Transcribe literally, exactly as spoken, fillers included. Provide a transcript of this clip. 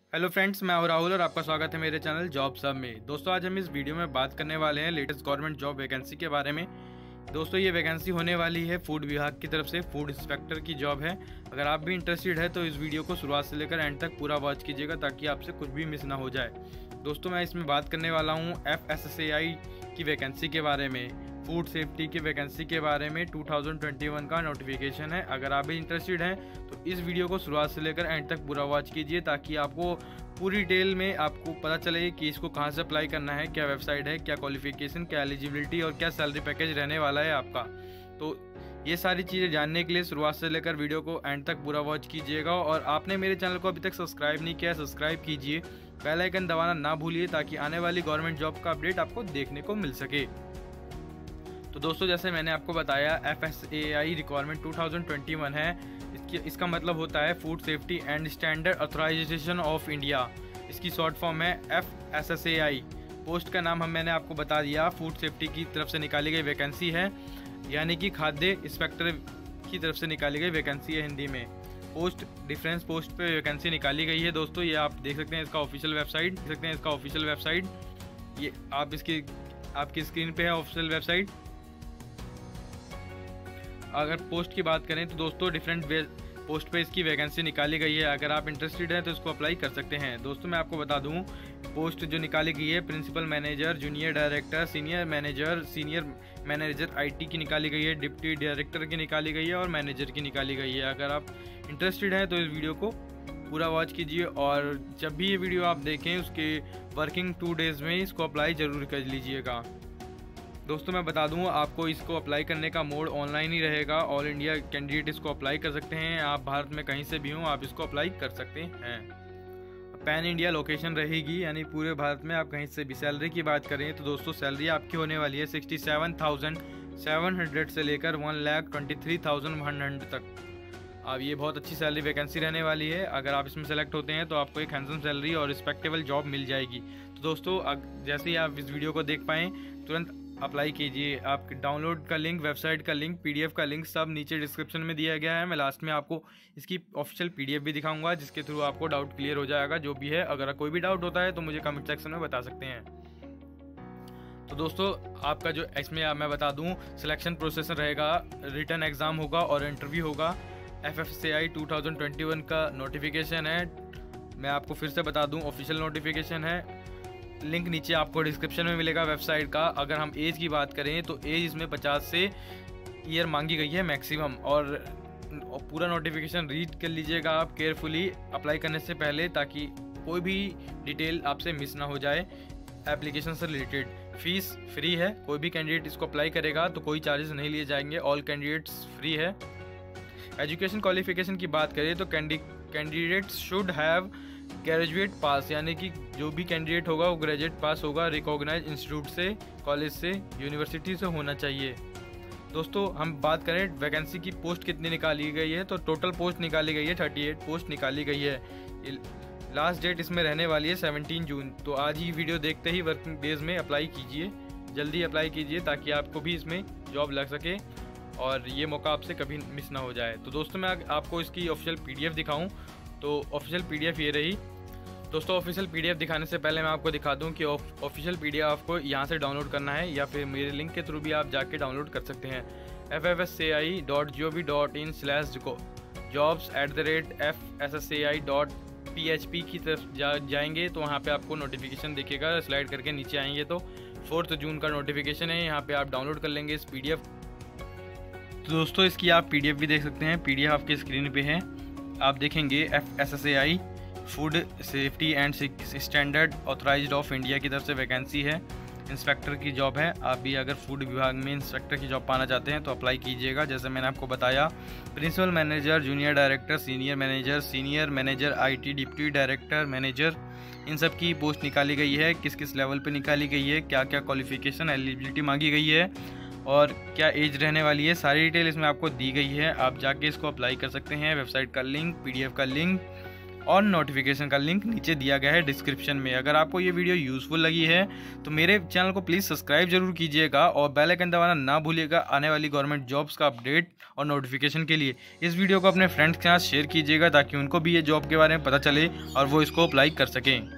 Hello friends, मैं हूं राहुल और आपका स्वागत है मेरे चैनल जॉब सब में। दोस्तों, आज हम इस वीडियो में बात करने वाले हैं लेटेस्ट गवर्नमेंट जॉब वैकेंसी के बारे में। दोस्तों, ये वैकेंसी होने वाली है फूड विभाग की तरफ से, फूड इंस्पेक्टर की जॉब है। अगर आप भी इंटरेस्टेड है तो इस वीडियो को शुरुआत से लेकर एंड तक पूरा वॉच कीजिएगा ताकि आपसे कुछ भी मिस ना हो जाए। दोस्तों, मैं इसमें बात करने वाला हूँ F S S A I की वैकेंसी के बारे में, फूड सेफ्टी की वैकेंसी के बारे में। टू थाउजेंड ट्वेंटी वन का नोटिफिकेशन है। अगर आप भी इंटरेस्टेड हैं तो इस वीडियो को शुरुआत से लेकर एंड तक पूरा वॉच कीजिए ताकि आपको पूरी डिटेल में आपको पता चले कि इसको कहां से अप्लाई करना है, क्या वेबसाइट है, क्या क्वालिफिकेशन, क्या एलिजिबिलिटी और क्या सैलरी पैकेज रहने वाला है आपका। तो ये सारी चीज़ें जानने के लिए शुरुआत से लेकर वीडियो को एंड तक पूरा वॉच कीजिएगा। और आपने मेरे चैनल को अभी तक सब्सक्राइब नहीं किया है, सब्सक्राइब कीजिए, बेल आइकन दबाना ना भूलिए ताकि आने वाली गवर्नमेंट जॉब का अपडेट आपको देखने को मिल सके। तो दोस्तों, जैसे मैंने आपको बताया, F S A I requirement two thousand twenty one है। इसकी इसका मतलब होता है food safety and standard authorization of India. इसकी शॉर्ट फॉर्म है F S S A I. Post का नाम हम मैंने आपको बता दिया, फूड सेफ्टी की तरफ से निकाली गई वैकेंसी है, यानी कि खाद्य इंस्पेक्टर की तरफ से निकाली गई वैकेंसी है हिंदी में। पोस्ट डिफरेंस पोस्ट पे वैकेंसी निकाली गई है। दोस्तों, ये आप देख सकते हैं इसका ऑफिशियल वेबसाइट, देख सकते हैं इसका ऑफिशियल वेबसाइट। ये आप इसकी आपकी स्क्रीन पे है ऑफिशियल वेबसाइट। अगर पोस्ट की बात करें तो दोस्तों, डिफरेंट पोस्ट पे इसकी वैकेंसी निकाली गई है। अगर आप इंटरेस्टेड हैं तो इसको अप्लाई कर सकते हैं। दोस्तों, मैं आपको बता दूं, पोस्ट जो निकाली गई है principal manager, junior director, senior manager, senior manager IT की निकाली गई है, डिप्टी डायरेक्टर की निकाली गई है और मैनेजर की निकाली गई है। अगर आप इंटरेस्टेड हैं तो इस वीडियो को पूरा वॉच कीजिए और जब भी ये वीडियो आप देखें उसके वर्किंग टू डेज़ में इसको अप्लाई ज़रूर कर लीजिएगा। दोस्तों, मैं बता दूं, आपको इसको अप्लाई करने का मोड ऑनलाइन ही रहेगा। ऑल इंडिया कैंडिडेट इसको अप्लाई कर सकते हैं। आप भारत में कहीं से भी हों, आप इसको अप्लाई कर सकते हैं। पैन इंडिया लोकेशन रहेगी, यानी पूरे भारत में आप कहीं से भी। सैलरी की बात करें तो दोस्तों, सैलरी आपकी होने वाली है sixty seven thousand seven hundred से लेकर one lakh twenty three thousand one hundred तक। अब ये बहुत अच्छी सैलरी वैकेंसी रहने वाली है। अगर आप इसमें सेलेक्ट होते हैं तो आपको एक हैंडसम सैलरी और रिस्पेक्टेबल जॉब मिल जाएगी। तो दोस्तों, जैसे ही आप इस वीडियो को देख पाएँ तुरंत अप्लाई कीजिए। आप डाउनलोड का लिंक, वेबसाइट का लिंक, पीडीएफ का लिंक सब नीचे डिस्क्रिप्शन में दिया गया है। मैं लास्ट में आपको इसकी ऑफिशियल पीडीएफ भी दिखाऊंगा जिसके थ्रू आपको डाउट क्लियर हो जाएगा जो भी है। अगर कोई भी डाउट होता है तो मुझे कमेंट सेक्शन में बता सकते हैं। तो दोस्तों, आपका जो इसमें मैं बता दूं, सिलेक्शन प्रोसेस रहेगा, रिटन एग्जाम होगा और इंटरव्यू होगा। F S A I two thousand twenty one का नोटिफिकेशन है। मैं आपको फिर से बता दूँ, ऑफिशियल नोटिफिकेशन है। लिंक नीचे आपको डिस्क्रिप्शन में मिलेगा वेबसाइट का। अगर हम एज की बात करें तो एज इसमें पचास से ईयर मांगी गई है मैक्सिमम। और पूरा नोटिफिकेशन रीड कर लीजिएगा आप केयरफुली अप्लाई करने से पहले ताकि कोई भी डिटेल आपसे मिस ना हो जाए एप्लीकेशन से रिलेटेड। फीस फ्री है। कोई भी कैंडिडेट इसको अप्लाई करेगा तो कोई चार्जेस नहीं लिए जाएंगे। ऑल कैंडिडेट्स फ्री है। एजुकेशन क्वालिफिकेशन की बात करें तो candidates should have graduate pass, यानी कि जो भी कैंडिडेट होगा वो ग्रेजुएट पास होगा, रिकॉग्नाइज इंस्टीट्यूट से, कॉलेज से, यूनिवर्सिटी से होना चाहिए। दोस्तों, हम बात करें वैकेंसी की पोस्ट कितनी निकाली गई है तो टोटल पोस्ट निकाली गई है थर्टी एट पोस्ट निकाली गई है। लास्ट डेट इसमें रहने वाली है सेवनटीन जून। तो आज ही वीडियो देखते ही वर्किंग डेज में अप्लाई कीजिए, जल्दी अप्लाई कीजिए ताकि आपको भी इसमें जॉब लग सके और ये मौका आपसे कभी मिस ना हो जाए। तो दोस्तों, मैं आपको इसकी ऑफिशियल पीडीएफ दिखाऊं तो ऑफिशियल पीडीएफ ये रही। दोस्तों, ऑफिशियल पीडीएफ दिखाने से पहले मैं आपको दिखा दूं कि ऑफिशियल पीडीएफ आपको यहाँ से डाउनलोड करना है या फिर मेरे लिंक के थ्रू भी आप जाके डाउनलोड कर सकते हैं। F F S A I dot G O V dot in slash jobs at the rate F S S A I dot P H P की तरफ जा जाएंगे तो वहाँ पे आपको नोटिफिकेशन दिखेगा। स्लाइड करके नीचे आएंगे तो फोर्थ जून का नोटिफिकेशन है, यहाँ पे आप डाउनलोड कर लेंगे इस पीडीएफ। तो दोस्तों, इसकी आप पीडीएफ भी देख सकते हैं। पीडीएफ आपकी स्क्रीन पे है, आप देखेंगे F S S A I food safety and standard authorized of India की तरफ से वैकेंसी है। इंस्पेक्टर की जॉब है। आप भी अगर फूड विभाग में इंस्पेक्टर की जॉब पाना चाहते हैं तो अप्लाई कीजिएगा। जैसे मैंने आपको बताया, principal manager, junior director, senior manager, senior manager IT, deputy director, manager, इन सब की पोस्ट निकाली गई है। किस किस लेवल पे निकाली गई है, क्या क्या क्वालिफिकेशन एलिजिबिलिटी मांगी गई है और क्या एज रहने वाली है, सारी डिटेल इसमें आपको दी गई है। आप जाके इसको अप्लाई कर सकते हैं। वेबसाइट का लिंक, पीडीएफ का लिंक और नोटिफिकेशन का लिंक नीचे दिया गया है डिस्क्रिप्शन में। अगर आपको ये वीडियो यूजफुल लगी है तो मेरे चैनल को प्लीज़ सब्सक्राइब जरूर कीजिएगा और बेल आइकन दबाना ना भूलिएगा आने वाली गवर्नमेंट जॉब्स का अपडेट और नोटिफिकेशन के लिए। इस वीडियो को अपने फ्रेंड्स के साथ शेयर कीजिएगा ताकि उनको भी ये जॉब के बारे में पता चले और वो इसको अप्लाई कर सकें।